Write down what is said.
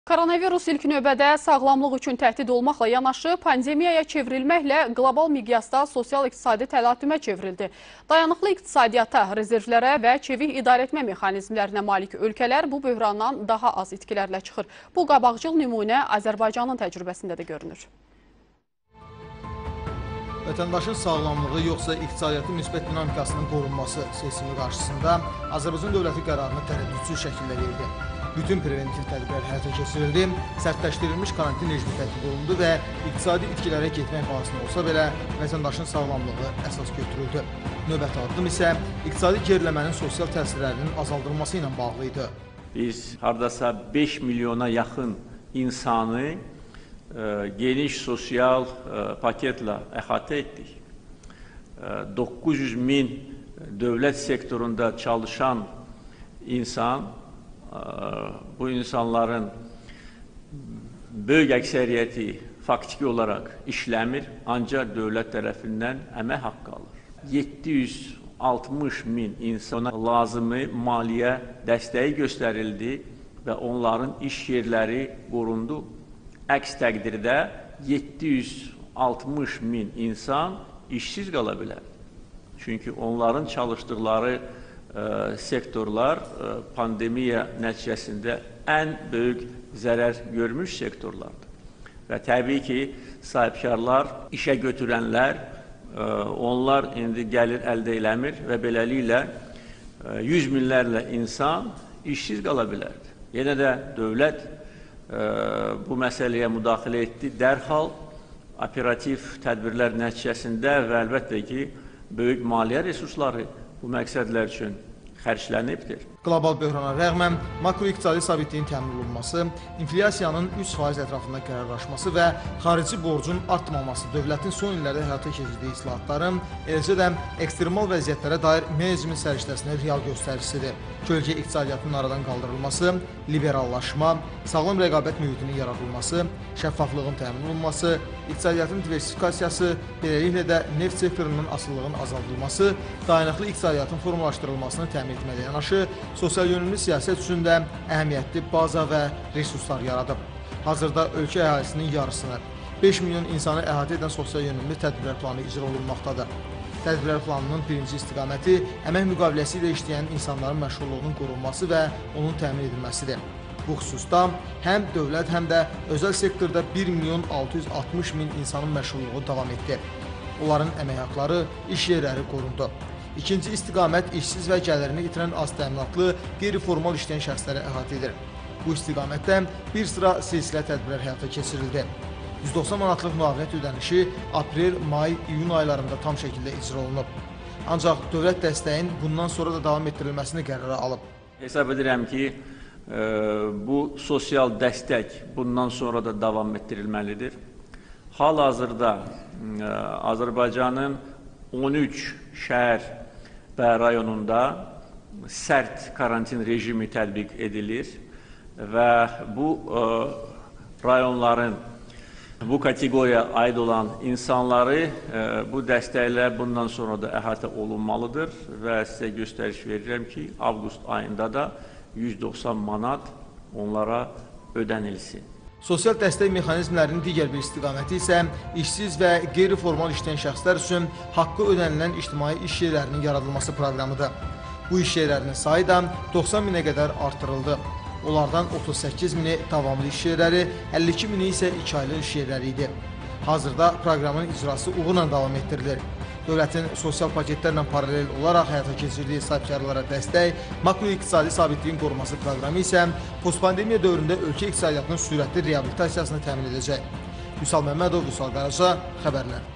Koronavirus ilk növbədə sağlamlıq üçün təhdid olmaqla yanaşı, pandemiyaya çevrilməklə qlobal miqyasda sosial-iqtisadi təlatümə çevrildi. Dayanıqlı iqtisadiyyata, rezervlərə və çevik idarəetmə mexanizmlərinə malik ölkələr bu böhrandan daha az itkilərlə çıxır. Bu qabaqcıl nümunə Azərbaycanın təcrübəsində də görünür. Vətəndaşın sağlamlığı yoxsa iqtisadiyyatın müsbət dinamikasının qorunması seçimi qarşısında Azərbaycan dövləti qərarını tərəddüdsüz şəkildə verdi. Bütün preventiv tədbirlər həyata keçirildi, sərtləşdirilmiş karantin rejimi tətbiq olundu və iqtisadi itkilərə getmək bahasına olsa belə vətəndaşın sağlamlığı əsas götürüldü. Növbəti addım isə iqtisadi geriləmənin sosial təsirlərinin azaldılması ilə bağlı idi. Biz hardasa 5 milyona yaxın insanı geniş sosial paketlə əhatə etdik. 900 min dövlət sektorunda çalışan insan, bu insanların böyük əksəriyyəti faktiki olaraq işləmir, ancaq dövlət tərəfindən əmək haqqı alır. 760 min insana lazımi maliyyə dəstəyi göstərildi və onların iş yerləri qorundu. Əks təqdirdə 760 min insan işsiz qala bilər. Çünki onların çalışdıqları sektorlar pandemiya nəticəsində ən böyük zərər görmüş sektorlardır. Və təbii ki, sahibkarlar, işə götürənlər, onlar indi gəlir əldə eləmir və beləliklə 100 minlərlə insan işsiz qala bilərdir. Yenə də dövlət bu məsələyə müdaxilə etdi. Dərhal operativ tədbirlər nəticəsində və əlbəttə ki, böyük maliyyə resursları bu məqsədlər üçün xərclənibdir. Qlobal böhrana rəğmən makroiqtisadi sabitliyin təmin olunması, inflyasiyanın 3% ətrafında qərarlaşması və xarici borcun artmaması dövlətin son illərdə həyata keçirdiyi islahatların, eləcə də ekstremal vəziyyətlərə dair mexanizmin səriştəsinin real göstəricisidir. Kölgə iqtisadiyyatının aradan qaldırılması, liberallaşma, sağlam rəqabət mühitinin yaradılması, şəffaflığın təmin olunması, iqtisadiyyatın diversifikasiyası, beləliklə də neft sektorunun asılılığının azaldılması, dayanıqlı iqtisadiyyatın formalaşdırılmasını təmin etməklə yanaşı, sosial yönümlü siyasət üçün də əhəmiyyətli baza və resurslar yaradıb. Hazırda ölkə əhalisinin yarısını, 5 milyon insanı əhatə edən sosial yönümlü tədbirlər planı icra olunmaqdadır. Tədbirlər planının birinci istiqaməti əmək müqaviləsi ilə işləyən insanların məşğulluğunun qorunması və onun təmin edilməsidir. Bu xüsusda həm dövlət, həm də özəl sektorda 1 milyon 660 min insanın məşğulluğu davam etdi. Onların əmək haqları, iş yerləri qorundu. İkinci istiqamət işsiz və gəlirini itirən az təminatlı, qeyri-formal işləyən şəxsləri əhatə edir. Bu istiqamətdə bir sıra silsilə tədbirlər həyata keçirildi. 190 manatlıq müavinət ödənişi aprel, may, iyun aylarında tam şəkildə icra olunub. Ancaq dövlət dəstəyin bundan sonra da davam etdirilməsini qərara alıb. Hesab edirəm ki, bu sosial dəstək bundan sonra da davam etdirilməlidir. Hal-hazırda Azərbaycanın 13 şəhər və rayonunda sərt karantin rejimi tətbiq edilir və bu rayonların bu kateqoriyaya aid olan insanları bu dəstəklə bundan sonra da əhatə olunmalıdır və sizə göstəriş verirəm ki, avqust ayında da 190 manat onlara ödənilsin. Sosial dəstək mexanizmlərinin digər bir istiqaməti isə işsiz və qeyri-formal işləyən şəxslər üçün haqqı ödənilən ictimai iş yerlərinin yaradılması proqramıdır. Bu iş yerlərinin sayı da 90 minə qədər artırıldı. Onlardan 38 mini davamlı iş yerləri, 52 mini isə 2 aylı iş yerləri idi. Hazırda proqramın icrası uğurla davam etdirilir. Dövlətin sosial paketlərlə paralel olaraq həyata keçirdiyi sahibkarlara dəstək, makroiqtisadi sabitliyin qorunması proqramı isə postpandemiya dövründə ölkə iqtisadiyyatının sürətli reabilitasiyasını təmin edəcək. Vüsal Məmmədov, Vüsal Qaraca, xəbərlər.